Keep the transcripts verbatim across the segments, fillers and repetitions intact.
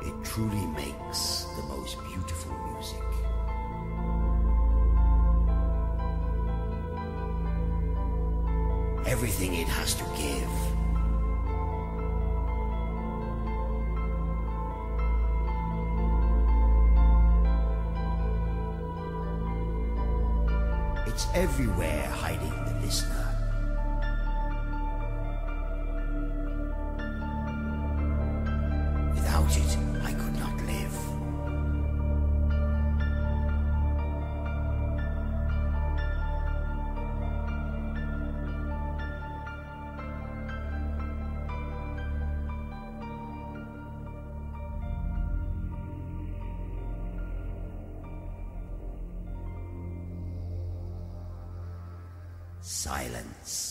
It truly makes the most beautiful music. Everything it has to give. It's everywhere, hiding the listener. Without it, I could not live. Silence.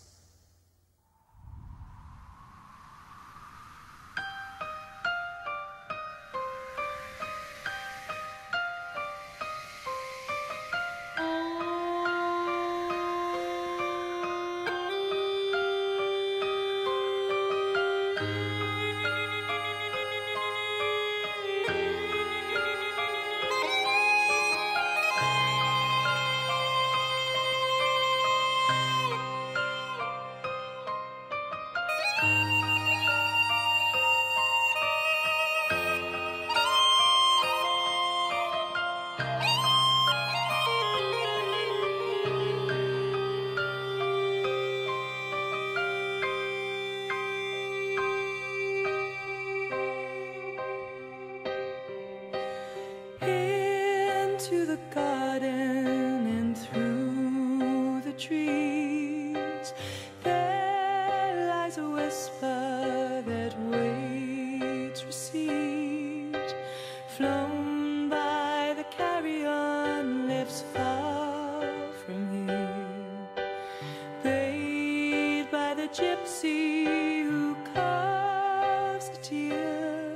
Into the garden and through the trees, there lies a whisper that waits received, flown by the carrion, lives far from here, paid by the gypsy who carves a tear.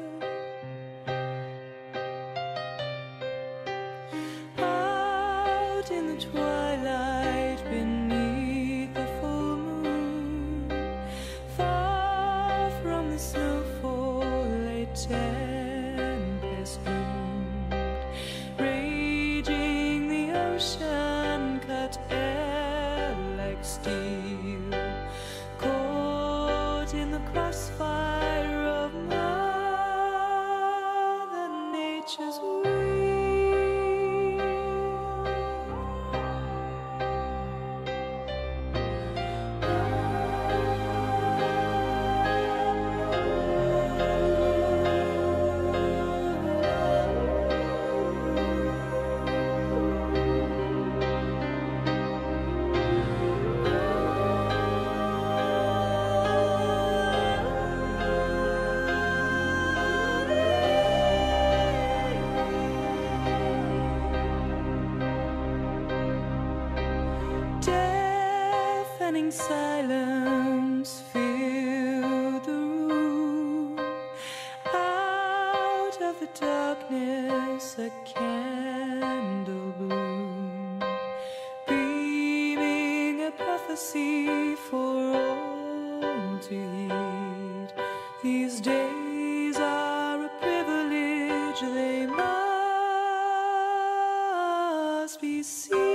In the twilight beneath the full moon, far from the snowfall lay tempest doomed, raging the ocean cut air like steel, caught in the crossfire of Mother Nature's wheel. Deafening silence filled the room. Out of the darkness a candle bloomed, beaming a prophecy for all to heed. These days are a privilege, they must be seized.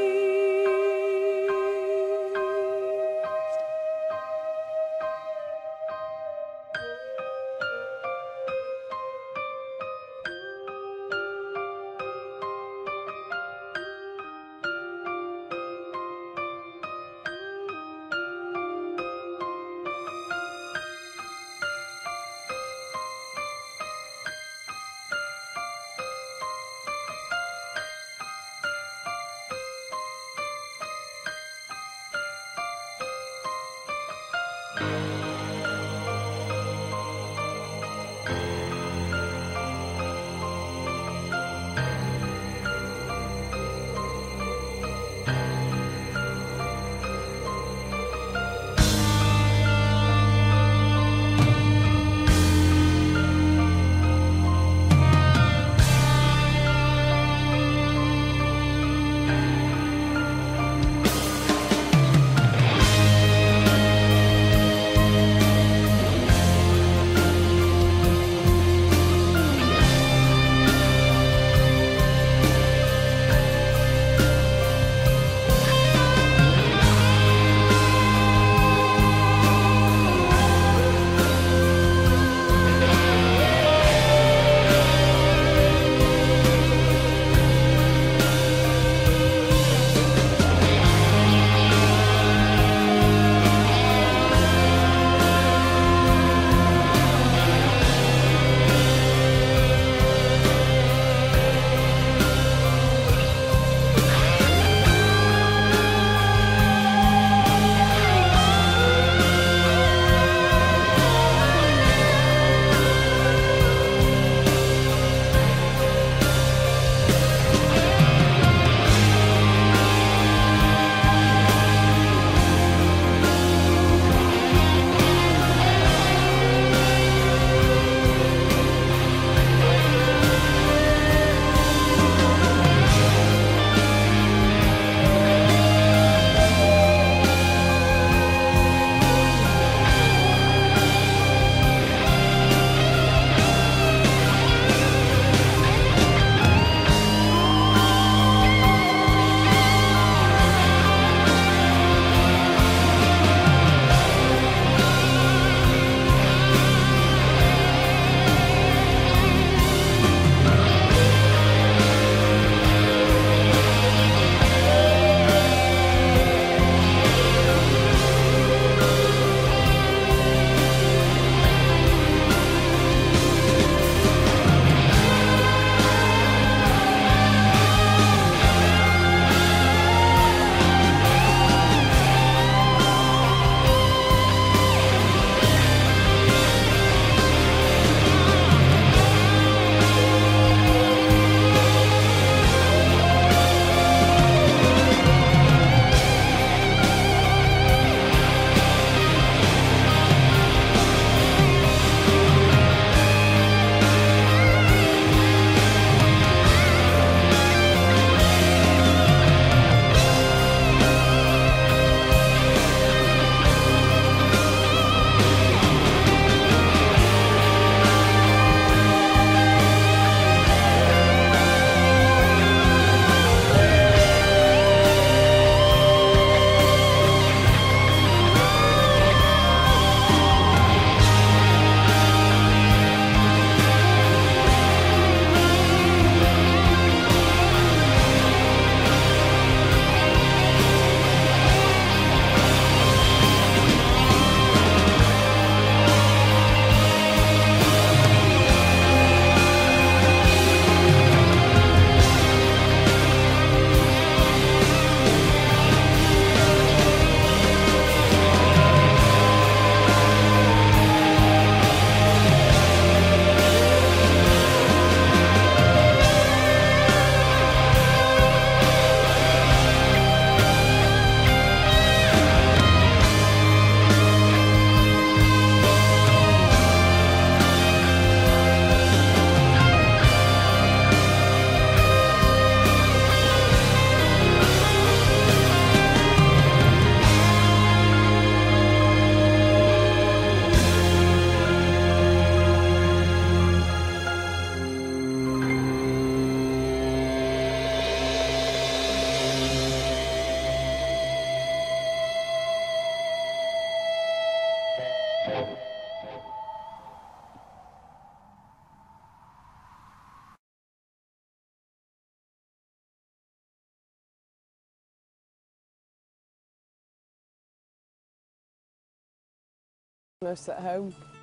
Christmas at home.